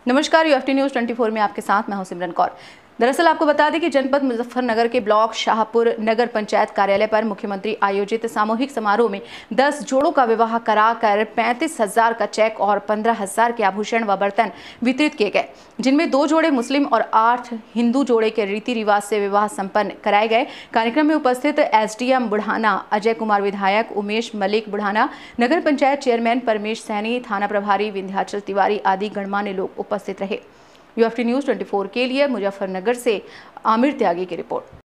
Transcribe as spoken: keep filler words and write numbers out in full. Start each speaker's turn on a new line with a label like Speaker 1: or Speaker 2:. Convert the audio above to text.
Speaker 1: नमस्कार, UFT news चौबीस में आपके साथ मैं हूं सिमरन कौर। दरअसल आपको बता दें कि जनपद मुजफ्फरनगर के ब्लॉक शाहपुर नगर पंचायत कार्यालय पर मुख्यमंत्री आयोजित सामूहिक समारोह में दस जोड़ों का विवाह कराकर पैंतीस हजार का चेक और पंद्रह हजार के आभूषण व बर्तन वितरित किए गए, जिनमें दो जोड़े मुस्लिम और आठ हिंदू जोड़े के रीति रिवाज से विवाह संपन्न कराए गए। कार्यक्रम में उपस्थित एसडीएम बुढ़ाना अजय कुमार, विधायक उमेश मलिक बुढ़ाना, नगर पंचायत चेयरमैन परमेश सैनी, थाना प्रभारी विंध्याचल तिवारी आदि गणमान्य लोग उपस्थित रहे। यूएफटी न्यूज़ चौबीस के लिए मुजफ्फरनगर से आमिर त्यागी की रिपोर्ट।